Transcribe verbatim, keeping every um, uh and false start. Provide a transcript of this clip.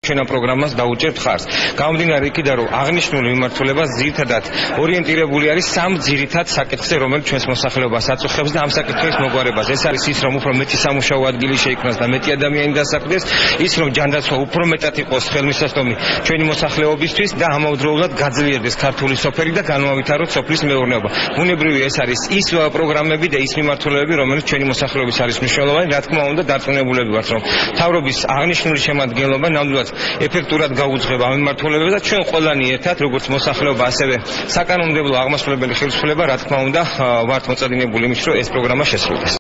ჩვენ ამ პროგრამას დაუჭერთ ხარს. გამომდინარე იქიდან, რომ აღნიშნული მიმართულება ძირითადად ორიენტირებული არის სამ ძირითად საკითხზე, რომელიც ჩვენს მოსახლეობას აწუხებს და ამ საკითხის მოგვარებას. ეს არის ის, რომ უფრო მეტი სამუშაო ადგილი შეიქმნას და მეტი ადამიანი დასაქმდეს, ის რომ ჯანდაცვა უფრო მეტად იყოს ხელმისაწვდომი ჩვენი მოსახლეობისთვის და ამავდროულად გაძლიერდეს ქართული სოფელი და განმავითაროთ სოფლის მეურნეობა. ბუნებრივია ეს არის ის პროგრამები და ის მიმართულებები, რომელიც ჩვენი მოსახლეობის არის მნიშვნელოვანი. რა თქმა უნდა, დარწმუნებულები ვართ, რომ მთავრობის აღნიშნული შემადგენლობა ნამდვილად ეფექტურად გაუძღვება ამ მიმართულებებს და ჩვენ ყველანი ერთად, როგორც მოსახლეობა, ასევე საკანონმდებლო აღმასრულებელი ხელისუფლება, რა თქმა უნდა, ვართ მოწადინებული იმის, რომ ეს პროგრამა შესრულდეს.